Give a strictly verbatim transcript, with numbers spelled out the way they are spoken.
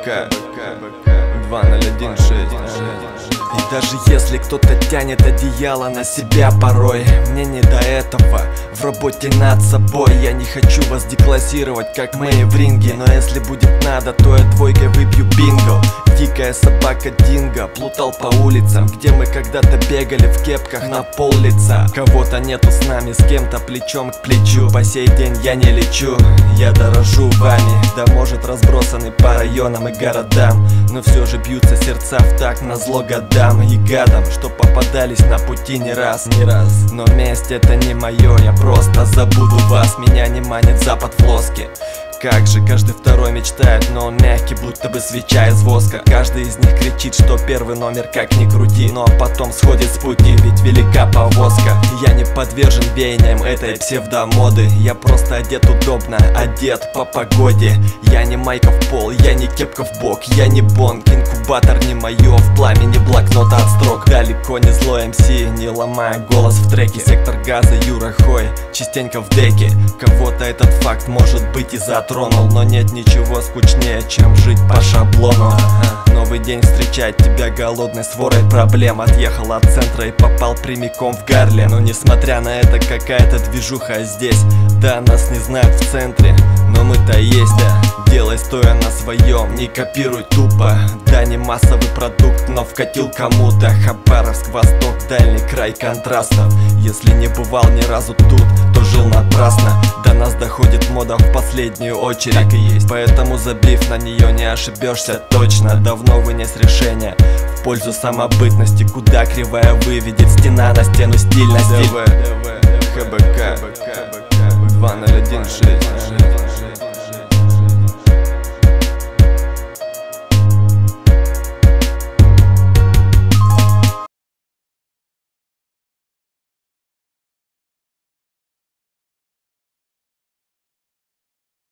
ХБК два ноль один шесть. И даже если кто-то тянет одеяло на себя порой, мне не до этого, в работе над собой. Я не хочу вас деклассировать, как мы в ринге, но если будет надо, то я двойкой выбью бинго. Дикая собака Динго плутал по улицам, где мы когда-то бегали в кепках на пол лица. Кого-то нету с нами, с кем-то плечом к плечу. По сей день я не лечу, я дорожу вами. Да может разбросаны по районам и городам, но все же бьются сердца в такт назло годам и гадам, что попадались на пути не раз, не раз. Но месть это не мое, я просто забуду вас. Меня не манит запад в лоске. Как же каждый второй мечтает, но он мягкий, будто бы свеча из воска. Каждый из них кричит, что первый номер как ни крути, но потом сходит с пути, ведь велика повозка. Я не подвержен веяниям этой псевдомоды, я просто одет удобно, одет по погоде. Я не майка в пол, я не кепка в бок, я не бонг, инкубатор не мое, в пламени блокнота от строк. Далеко не злой эм си, не ломая голос в треке. Сектор газа, Юра Хой, частенько в деке. Кого-то этот факт может быть и затронул, но нет ничего скучнее, чем жить по шаблону. Новый день встречает тебя голодной сворой проблем. Отъехал от центра и попал прямиком в Гарлем. Но несмотря на это, какая-то движуха здесь. Да, нас не знают в центре, но мы-то есть, да. Делай стоя на своем, не копируй тупо. Да, не массовый продукт, но вкатил кому-то. Хабаровск, Восток, дальний край контрастов. Если не бывал ни разу тут, то жил напрасно. До нас доходит мода в последнюю очередь, так и есть. Поэтому забив на нее не ошибешься точно. Давно вынес решение в пользу самобытности, куда кривая выведет стена на стену, стиль на стиль. ХБК два ноль один шесть.